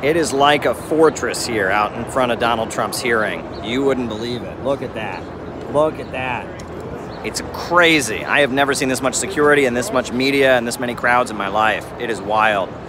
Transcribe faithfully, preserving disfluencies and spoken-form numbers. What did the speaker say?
It is like a fortress here out in front of Donald Trump's hearing. You wouldn't believe it. Look at that. Look at that. It's crazy. I have never seen this much security and this much media and this many crowds in my life. It is wild.